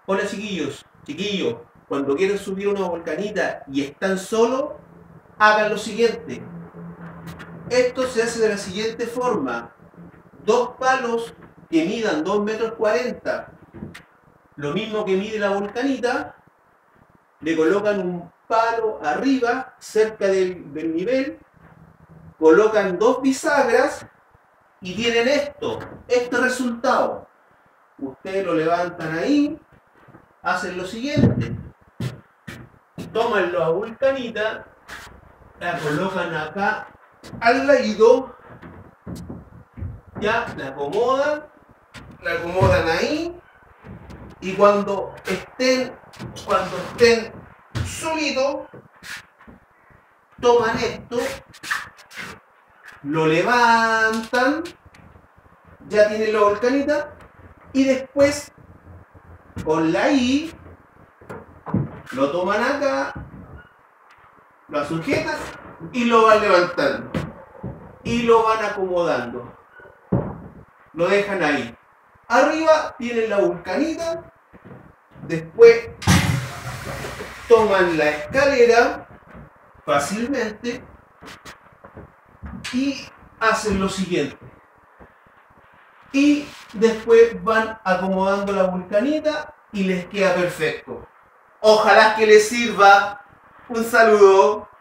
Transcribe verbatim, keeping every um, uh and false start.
Hola chiquillos, chiquillos, cuando quieren subir una volcanita y están solos, hagan lo siguiente. Esto se hace de la siguiente forma. Dos palos que midan dos metros cuarenta, lo mismo que mide la volcanita, le colocan un palo arriba, cerca del, del nivel, colocan dos bisagras y tienen esto, este resultado. Ustedes lo levantan ahí, hacen lo siguiente. Toman la volcanita, la colocan acá al ladito, ya la acomodan, la acomodan ahí, y cuando estén, cuando estén solitos, toman esto, lo levantan, ya tienen la volcanita, y después con la I lo toman acá, lo sujetan y lo van levantando y lo van acomodando, lo dejan ahí. Arriba tienen la volcanita, después toman la escalera fácilmente y hacen lo siguiente. Y después van acomodando la volcanita y les queda perfecto. Ojalá que les sirva. Un saludo.